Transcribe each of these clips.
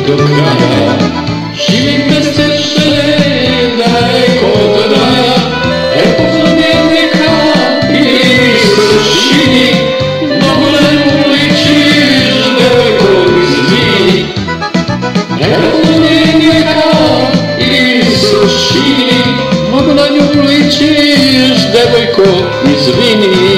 do kraja, živim bez tečne daleko od raja, prepoznanjenika ili sršini, mnogo ne uličiš, devojko izvini. Prepoznanjenika ili sršini, mnogo na nju ličiš, devojko izvini.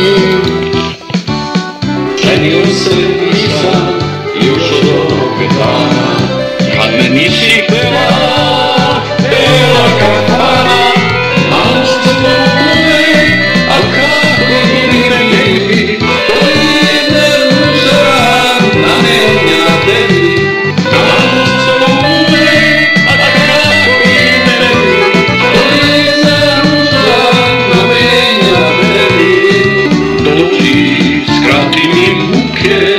Ženio se nisam još od onog dana, kad me nisi htjela, htjela kafana. Malo ste mogli, a kako ni ne bi, to je uzran na menja tebi. Malo ste mogli, a kako ni ne bi, to je uzran na menja tebi. Dođi, skrati mi muke,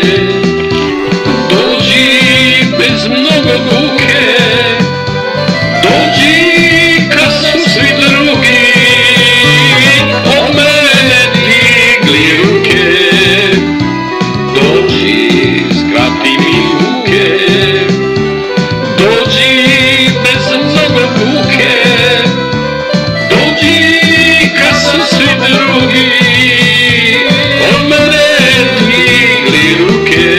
dođi bez mnogo buke, dođi kad su svi drugi od mene digli ruke. Dođi, skrati mi muke, dođi bez mnogo buke, dođi kad su svi drugi od mene digli ruke.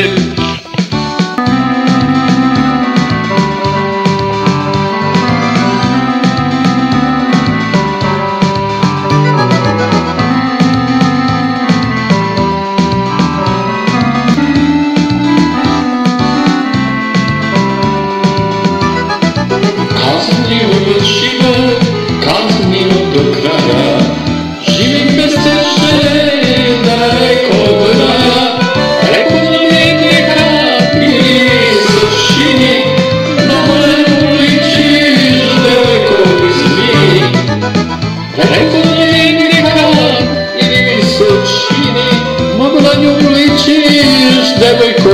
Kaznio do život, kaznio do kraja, živim bez tečne daleko od raja, prepoznanjenika ili sršini, mnogo ne uličiš, devojko izvini. Prepoznanjenika ili sršini, mnogo na nju ličiš, devojko